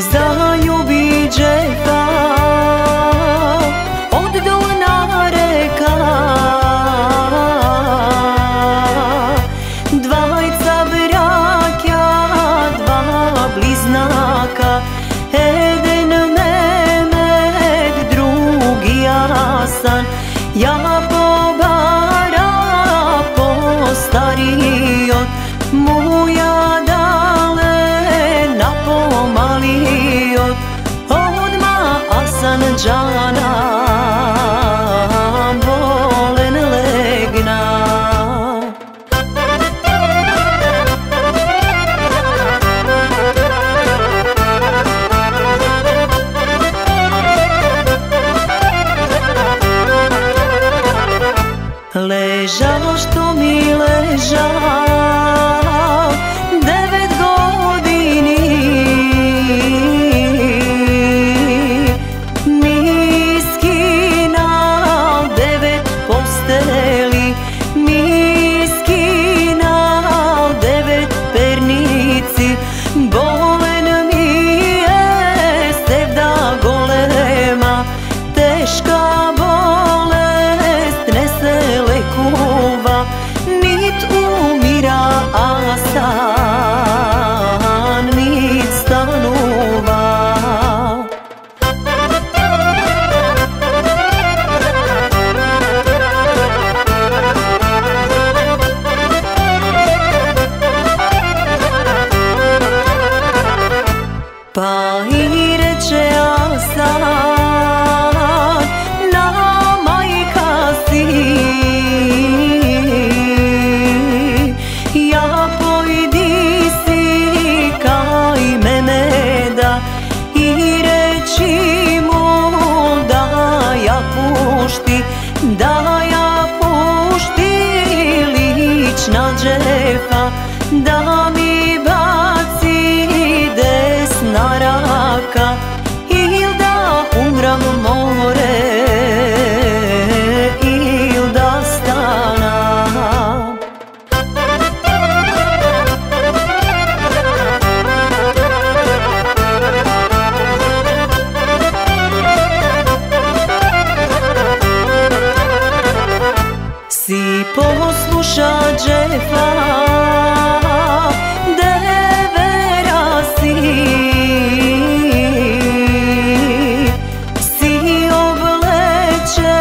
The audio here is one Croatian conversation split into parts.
zaljubi džefa od dona reka. Dvajca brakja, dva bliznaka, eden Mehmet, drugi Hasan. Ja pobara postarijot, muja dale napomaliot, odma Hasan džana bolen legna. Ležao što mi ležao 9 godini, mi skinal 9 posteli, mi skinal 9 pernici. Bolen mi je sevda golema, teška bolest ne se lekuva, nit umira Hasan, nit stanuva. Pa i reče Hasan, na majka si, ja pojdi si kaj Mehmeda i reči mu da ja pušti, da ja pušti lična džefa, da mi baci desna raka, il da umram more, il da stanam. Si posluša džefa, devera si, si obleče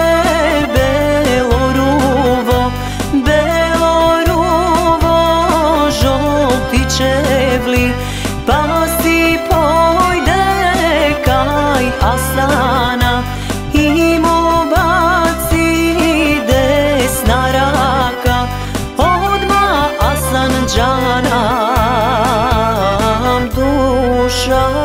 beloruvo, beloruvo žolti čevli, pa si pojde kaj Hasana i mu baci desna raka, odma Hasan džana duša.